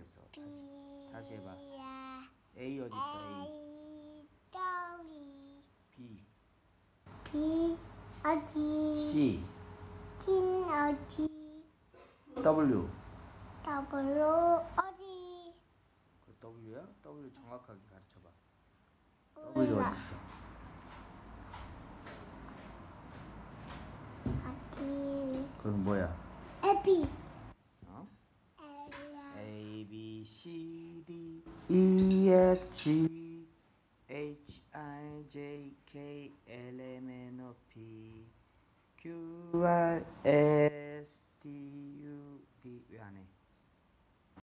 그랬어. 다시 해봐. A 어디 있어? A. B. B 어디? C. C는 어디? W. W 어디? 그 W야? W 정확하게 가르쳐봐. W 어디 있어? 어디? 그건 뭐야? A, 어? L이야. A, B, C, D, E, F, G, H, I, J, K, L, M, N, O, P, Q, R, S, T,